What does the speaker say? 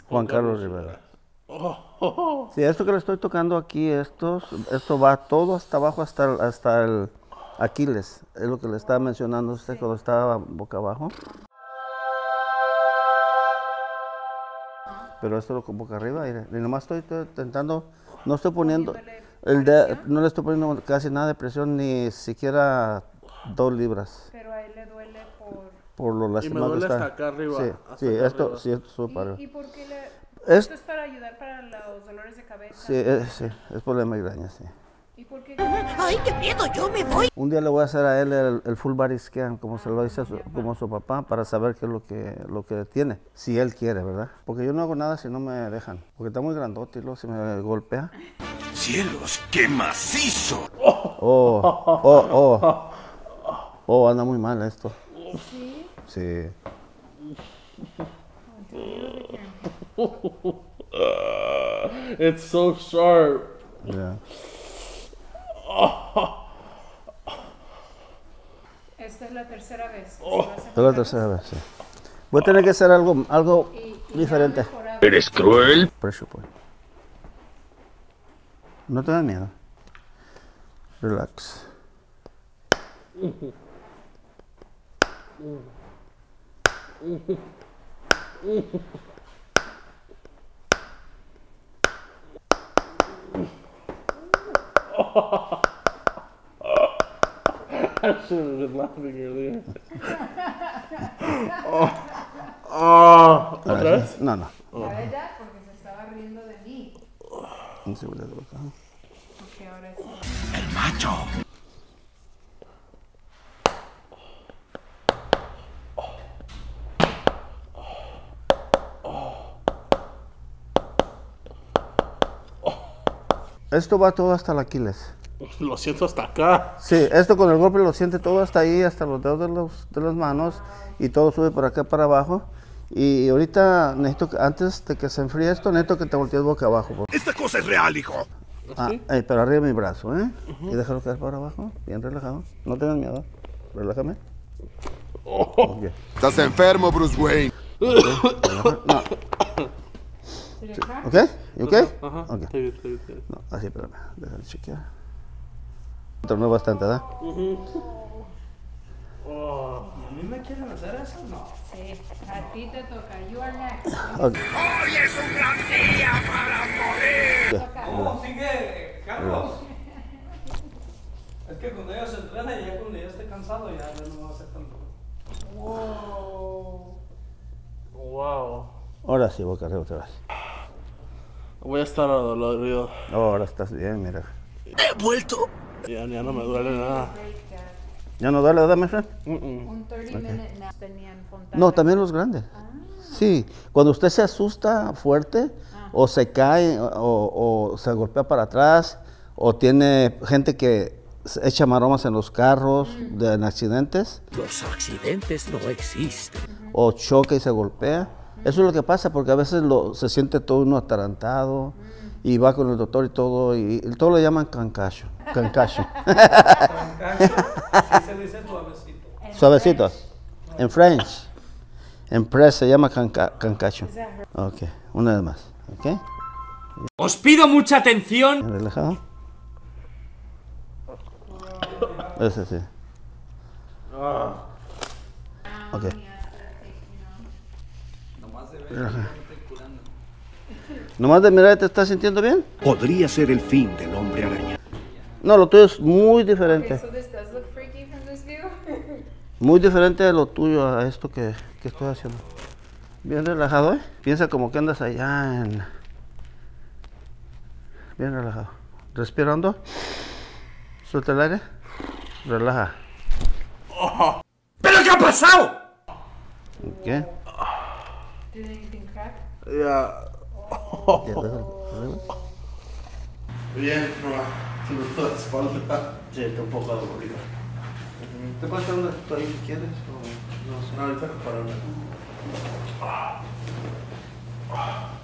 Juan Carlos Rivera. Sí, esto que le estoy tocando aquí, esto va todo hasta abajo, hasta el Aquiles. Es lo que le estaba mencionando usted cuando estaba boca abajo. Pero esto lo con boca arriba. Y nomás estoy intentando, no estoy poniendo, no le estoy poniendo casi nada de presión, ni siquiera 2 libras. Pero a él le duele por lo lastimado que está. hasta acá arriba. Sí, esto sube para arriba. ¿Y por qué esto es para ayudar para los dolores de cabeza? Sí, es por la migraña, sí. ¿Y por qué? ¡Ay, qué miedo! ¡Yo me voy! Un día le voy a hacer a él el full body scan, como se lo hice como su papá, para saber qué es lo que tiene, si él quiere, ¿verdad? Porque yo no hago nada si no me dejan, porque está muy grandote y luego se me golpea. ¡Cielos, qué macizo! Anda muy mal esto. ¿Sí? Sí. It's so sharp. Yeah. Esta es la tercera vez. Es la tercera vez, sí. Voy a tener que hacer algo diferente. ¿Eres cruel? Pressure point. No tengas miedo. Relax. I should have been laughing earlier. ¿Otra vez? No. La verdad, porque se estaba riendo de mí. Vamos a ver de boca. Ok, ahora sí. ¡El macho! Esto va todo hasta el Aquiles. Lo siento hasta acá. Sí, esto con el golpe lo siente todo hasta ahí, hasta los dedos de las manos, y todo sube por acá para abajo. Y ahorita necesito, antes de que se enfríe esto, necesito que te voltees boca abajo. Esta cosa es real, hijo. Pero arriba de mi brazo, ¿eh? Y déjalo caer para abajo, bien relajado. No tengas miedo, relájame. Okay. Estás enfermo, Bruce Wayne. No. ¿Ok? ¿Y ok? Ajá. Ok. Está bien. No, así, espérame, déjame chequear. Tornó bastante, ¿verdad? ¿A mí me quieren hacer eso? No. Sí, a ti te toca. You are next. Okay. ¡Hoy es un gran día para morir! ¿Cómo sigue, Carlos? Es que cuando ella se entrena y ya cuando ya esté cansado ya no va a ser tanto. Wow. Ahora sí, boca arriba otra vez. Voy a estar adolorido. Ahora estás bien, mira. ¡He vuelto! Ya no me duele nada. ¿Ya no duele, verdad, mi friend? Un 30-minute nap tenían Fontana. No, también los grandes. Sí, cuando usted se asusta fuerte, o se cae, o se golpea para atrás, o tiene gente que echa maromas en los carros en accidentes, Los accidentes no existen. o choca y se golpea. Eso es lo que pasa, porque a veces se siente todo uno atarantado, y va con el doctor y todo lo llaman concussion. Trancacho. Sí se dice suavecito. Suavecito. En French. En press se llama concussion. Ok, una vez más. Ok. Os pido mucha atención. Bien relajado. Ese sí. Ok. Nomás de mirar, ¿te estás sintiendo bien? Podría ser el fin del hombre araña. No, lo tuyo es muy diferente. Okay, so this does look freaky from this view. Muy diferente de lo tuyo a esto que estoy haciendo. Bien relajado, ¿eh? Piensa como que andas allá en... Bien relajado. Respirando. Suelta el aire. Relaja. ¿Pero qué ha pasado? ¿Qué? Did anything crack? Ya. Bien, se me fue la espalda. Sí, está un poco dolorido. ¿Te puedes estar donde tú ahí si quieres? O no sé. Ahorita que pararme.